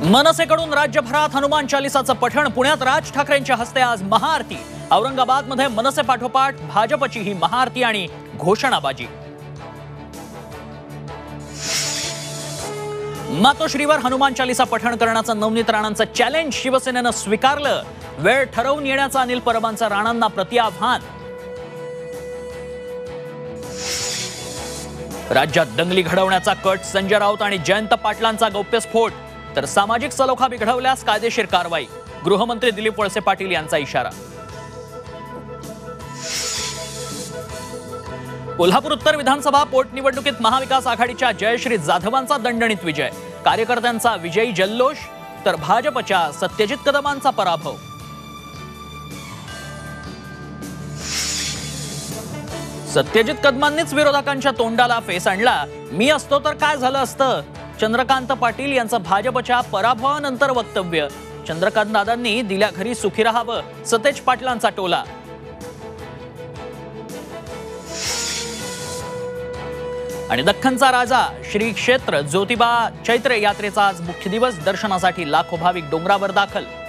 मनसेकडून राज्यभरात हनुमान चालीसाचं पठण। पुण्यात राज ठाकरेंच्या हस्ते आज महाआरती। औरंगाबादमध्ये मनसे पाठोपाठ भाजपची ही महाआरती आणि घोषणाबाजी। मातोश्रीवर हनुमान चालीसा पठण करण्याचं नवनीत राणांचं चॅलेंज शिवसेनेनं स्वीकारलं। वेळ ठरवून येण्याचं अनिल परबांचं राणांना प्रतिआव्हान। राज्यात दंगली घडवण्याचा कट, संजय राऊत आणि जयंत पाटलांचा गौप्यस्फोट, तर सामाजिक सलोखा बिघडवल्यास कायदेशीर कारवाई। गृहमंत्री दिलीप वळसे पाटील यांचा इशारा। कोल्हापूर उत्तर विधानसभा पोटनिवडणुकीत महाविकास आघाडीच्या जयश्री जाधवांचा दणदणीत विजय। कार्यकर्त्यांचा विजयी जल्लोष, तर भाजपच्या सत्यजित कदमांचा पराभव। सत्यजित कदमांनीच विरोधकांच्या तोंडाला फेस आणला। मी असतो तर काय झालं असतं? चंद्रकांत पाटील यांचं भाजपच्या पराभवानंतर वक्तव्य। चंद्रकांत दादांनी दिल्या घरी सुखी राहावं, सतेज पाटलांचा टोला। आणि दख्खनचा राजा श्री क्षेत्र ज्योतिबा चैत्र यात्रेचा आज मुख्य दिवस। दर्शनासाठी लाखो भाविक डोंगरावर दाखल।